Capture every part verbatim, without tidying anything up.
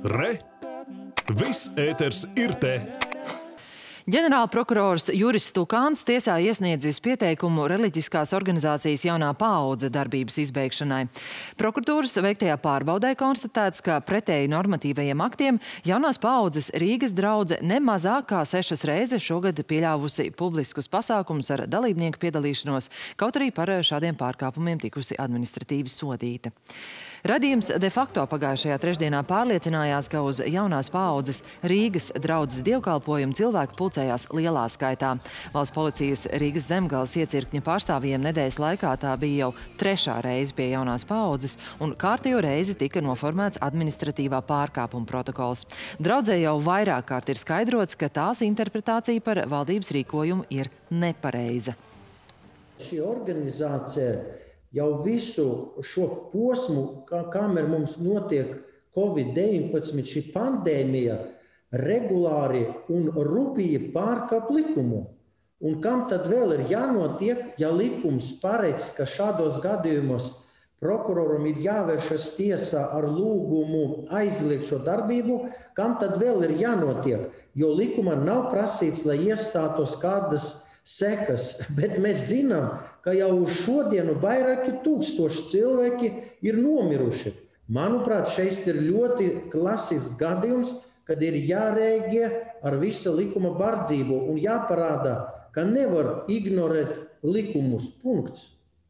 Re! Viss ēters ir te! Ģenerālprokurors Juris Stukāns tiesā iesniedzis pieteikumu reliģiskās organizācijas Jaunā paudze darbības izbeigšanai. Prokuratūras veiktajā pārbaudē konstatēts, ka pretēji normatīvajiem aktiem Jaunās paaudzes Rīgas draudze ne mazāk kā sešas reizes šogad pieļāvusi publiskus pasākumus ar dalībnieku piedalīšanos, kaut arī par šādiem pārkāpumiem tikusi administratīvi sodīta. Radījums de facto pagājušajā trešdienā pārliecinājās, ka uz Jaunās paaudzes Rīgas draudzes dievkalpojumu cilvēku pulcējās lielā skaitā. Valsts policijas Rīgas Zemgales iecirkņa pārstāvjiem nedēļas laikā tā bija jau trešā reize pie Jaunās paaudzes, un kārtējo reizi tika noformēts administratīvā pārkāpuma protokols. Draudzē jau vairāk kārt ir skaidrots, ka tās interpretācija par valdības rīkojumu ir nepareiza. Šī organizācija jau visu šo posmu, kā, kamēr mums notiek Covid deviņpadsmit, šī pandēmija, regulāri un rupīgi pārkāp likumu. Un kam tad vēl ir jānotiek, ja likums paredz, ka šādos gadījumos prokuroram ir jāvēršas tiesā ar lūgumu aizliegt šo darbību, kam tad vēl ir jānotiek, jo likumā nav prasīts, lai iestātos kādas sekas, bet mēs zinām, ka jau uz šodienu vairāki tūkstoši cilvēki ir nomiruši. Manuprāt, šeit ir ļoti klasisks gadījums, kad ir jārēģē ar visu likuma bardzību un jāparāda, ka nevar ignorēt likumus. Punkts.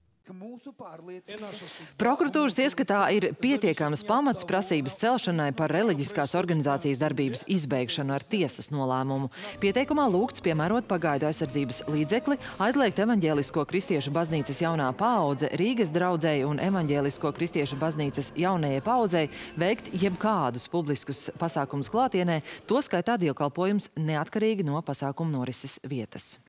Prokuratūras ieskatā ir pietiekams pamats prasības celšanai par reliģiskās organizācijas darbības izbeigšanu ar tiesas nolēmumu. Pieteikumā lūgts piemērot pagaidu aizsardzības līdzekli, aizliegt Evaņģēlisko kristiešu baznīcas Jaunā paudze Rīgas draudzei un Evaņģēlisko kristiešu baznīcas Jaunajai paudzei veikt jebkādus publiskus pasākumus klātienē, to skaitā dievkalpojums neatkarīgi no pasākumu norises vietas.